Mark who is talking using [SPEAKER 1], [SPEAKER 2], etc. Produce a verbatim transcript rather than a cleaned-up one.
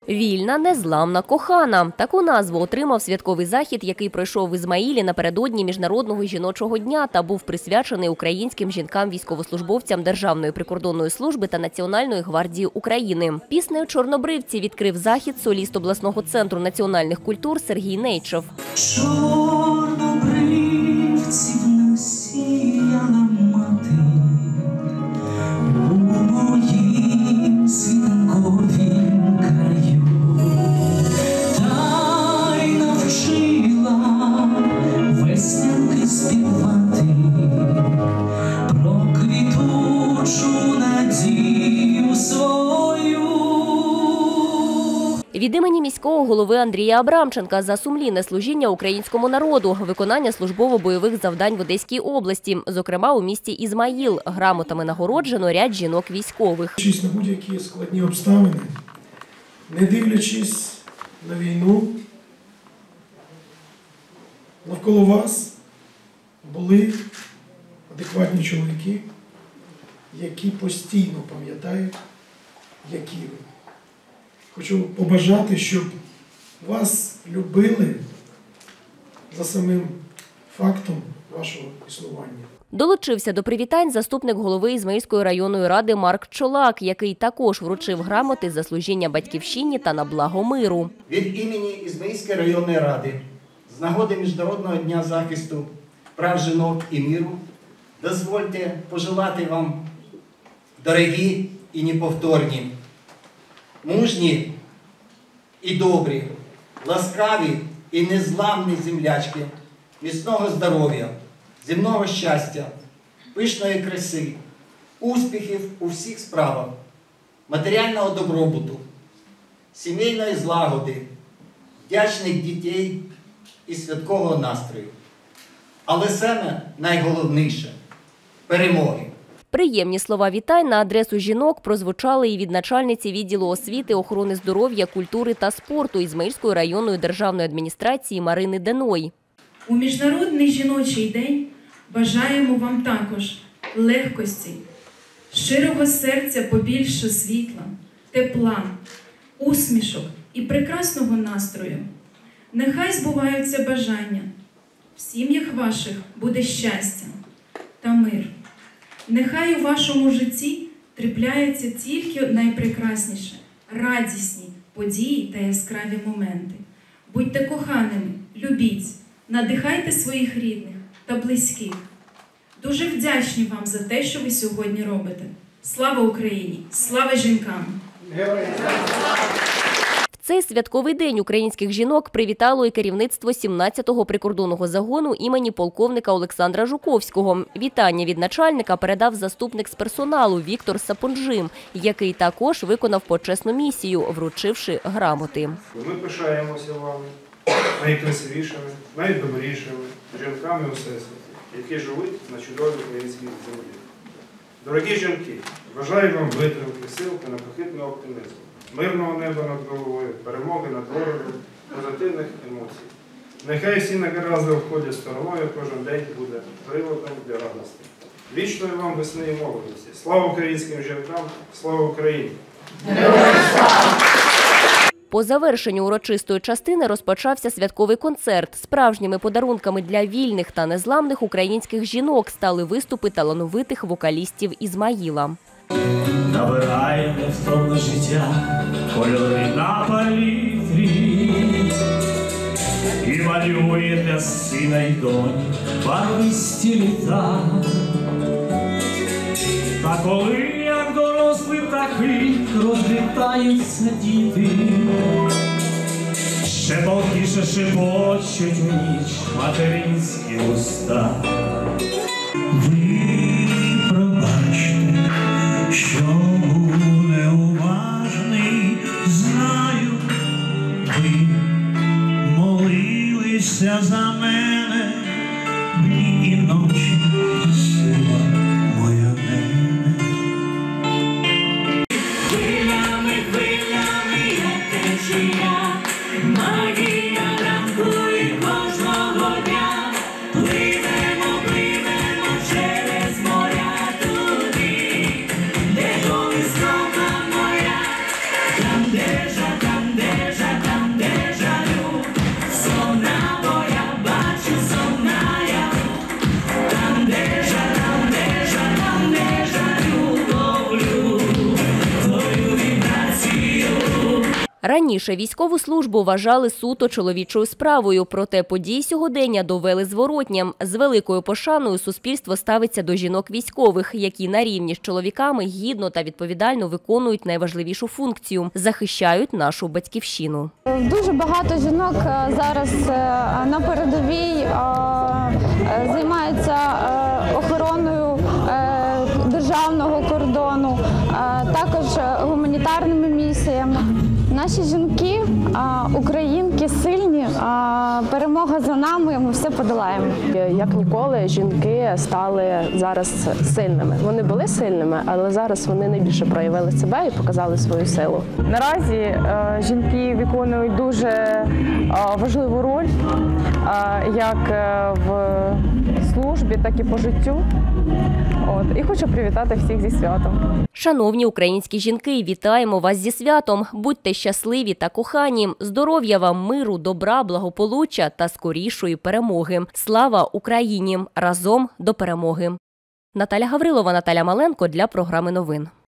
[SPEAKER 1] Вільна, незламна, кохана. Таку назву отримав святковий захід, який пройшов в Ізмаїлі напередодні Міжнародного жіночого дня та був присвячений українським жінкам-військовослужбовцям Державної прикордонної служби та Національної гвардії України. Піснею «Чорнобривці» відкрив захід соліст обласного центру національних культур Сергій Нейчов.
[SPEAKER 2] Чорнобривців насіяла мати у моїм світанковім краю, та й навчила веснянки співати про квітучу надію свою.
[SPEAKER 1] Від імені міського голови Андрія Абрамченка за сумлінне служіння українському народу, виконання службово-бойових завдань в Одеській області, зокрема у місті Ізмаїл, грамотами нагороджено ряд жінок-військових.
[SPEAKER 3] Дивлячись на будь-які складні обставини, не дивлячись на війну, навколо вас були адекватні чоловіки, які постійно пам'ятають, які ви. Хочу побажати, щоб вас любили за самим фактом вашого існування.
[SPEAKER 1] Долучився до привітань заступник голови Ізмаїльської районної ради Марк Чолак, який також вручив грамоти за служіння батьківщині та на благо миру.
[SPEAKER 4] Від імені Ізмаїльської районної ради з нагоди Міжнародного дня захисту прав жінок і миру дозвольте пожелати вам, дорогі і неповторні, мужні і добрі, ласкаві і незламні землячки, міцного здоров'я, земного щастя, пишної краси, успіхів у всіх справах, матеріального добробуту, сімейної злагоди, вдячних дітей і святкового настрою. Але саме найголовніше – перемоги.
[SPEAKER 1] Приємні слова вітань на адресу жінок прозвучали і від начальниці відділу освіти, охорони здоров'я, культури та спорту Ізмаїльської районної державної адміністрації Марини Деной.
[SPEAKER 5] У Міжнародний жіночий день бажаємо вам також легкості, щирого серця побільше світла, тепла, усмішок і прекрасного настрою. Нехай збуваються бажання. В сім'ях ваших буде щастя та мир. Нехай у вашому житті трапляються тільки найпрекрасніше, радісні події та яскраві моменти. Будьте коханими, любіть, надихайте своїх рідних та близьких. Дуже вдячні вам за те, що ви сьогодні робите. Слава Україні! Слава жінкам!
[SPEAKER 1] В цей святковий день українських жінок привітало і керівництво сімнадцятого прикордонного загону імені полковника Олександра Жуковського. Вітання від начальника передав заступник з персоналу Віктор Сапунжим, який також виконав почесну місію, вручивши грамоти.
[SPEAKER 6] Ми пишаємося вами, найкрасивішими, найдобрішими жінками у всесвіті, які живуть на чудовій українській землі. Дорогі жінки, бажаю вам витримки, сил та непохитного оптимізму, мирного неба над головою, перемоги над ворогом, позитивних емоцій. Нехай всі негаразди обходять стороною, кожен день буде приводом для радості. Вічної вам весни і молодості. Слава українським жінкам, слава Україні!
[SPEAKER 1] По завершенню урочистої частини розпочався святковий концерт. Справжніми подарунками для вільних та незламних українських жінок стали виступи талановитих вокалістів Ізмаїла.
[SPEAKER 2] Набирає невтомне життя, кольори на палітрі, і малює для сина й доні барвисті літа. Та коли, як дорослі птахи, розлітаються діти, ще болкіше шепочуть у ніч материнські уста. Ви пробачте, що був неуважний, знаю, ви молилися за мене дні і ночі, сила моя мене. Хвилями, хвилями, як течія, магія ранку і кожного дня, пливемо, пливемо через моря туди, де колискова моя, там де жа, там де
[SPEAKER 1] Раніше військову службу вважали суто чоловічою справою, проте події сьогодення довели зворотнім. З великою пошаною суспільство ставиться до жінок-військових, які на рівні з чоловіками гідно та відповідально виконують найважливішу функцію – захищають нашу батьківщину.
[SPEAKER 7] Дуже багато жінок зараз на передовій займаються охороною державного кордону, також гуманітарними місіями. Наші жінки, українки сильні, перемога за нами, ми все подолаємо.
[SPEAKER 8] Як ніколи жінки стали зараз сильними. Вони були сильними, але зараз вони найбільше проявили себе і показали свою силу.
[SPEAKER 9] Наразі жінки виконують дуже важливу роль як в службі, так і по життю. От. І хочу привітати всіх зі святом.
[SPEAKER 1] Шановні українські жінки, вітаємо вас зі святом. Будьте щасливі та кохані. Здоров'я вам, миру, добра, благополуччя та скорішої перемоги. Слава Україні! Разом до перемоги! Наталя Гаврилова, Наталя Маленко для програми новин.